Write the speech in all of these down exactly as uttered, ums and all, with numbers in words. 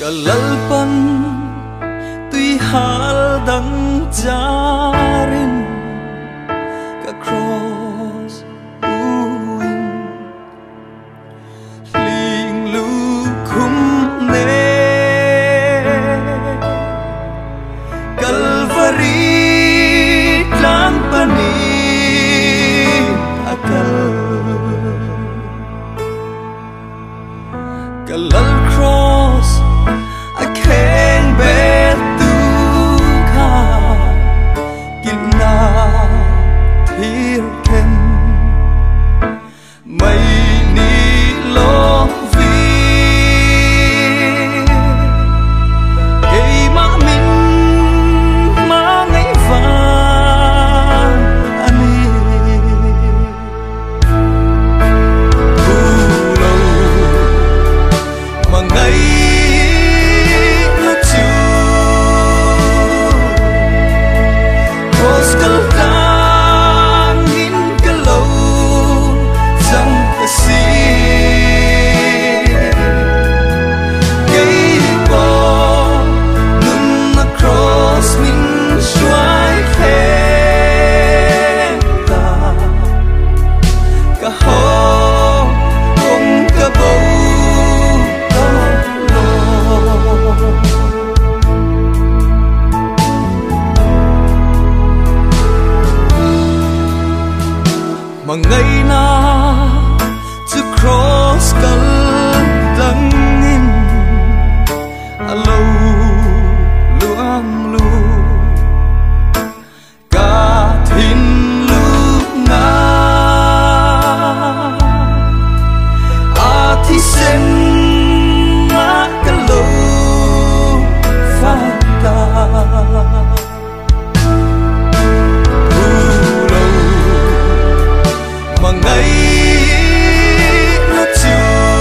cả Lalpan tuy hal đắng jarin cả cross uin ling lu khum ne Calvary tlang pani akal kalal cross I can't bear to kha kinna thir ken mai ni lo vi kei ma min ma ngai van ani Phuloh Hmangaihna chu cross kal tang in kalo zawng ka si kei bo nun na cross min shuai khen ta ka ho kong ka bo Hmangaihna to cross kal lang in alo luang lu ka thin lu nga a thi sen ma kalo fa ta Hmangaihna chu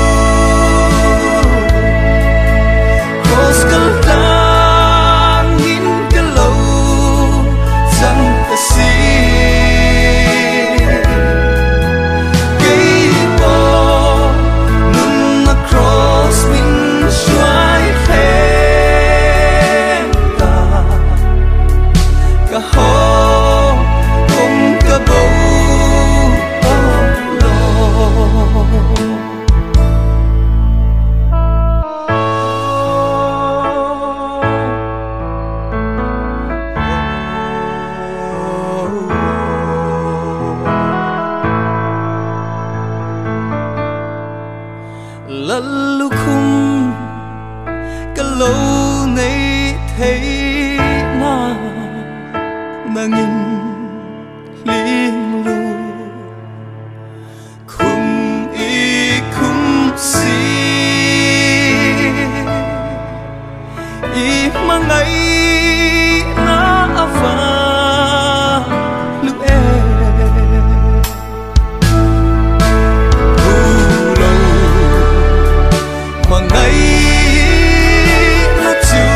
cross kal tang in kalo zawng ka si kei bo nun na cross min shuai khen ta ka ho kong ka bo Lalu khum kalau nei thấy na nangin ling lu khum i khum si i Hmangaihna ava lu e Hmangaihna chu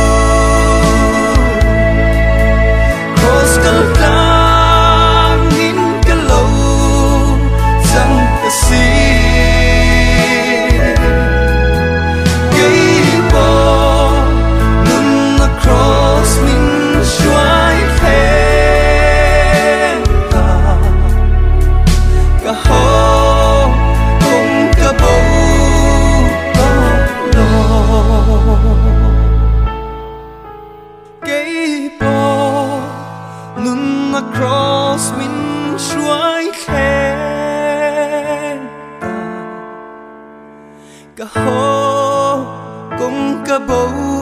cross kal tang in kalo zawng ka si kei bo nun na cross min shuai khen ta ka ho kong ka bo kei bo nun na cross min shuai khen ta ka ho kong ka bo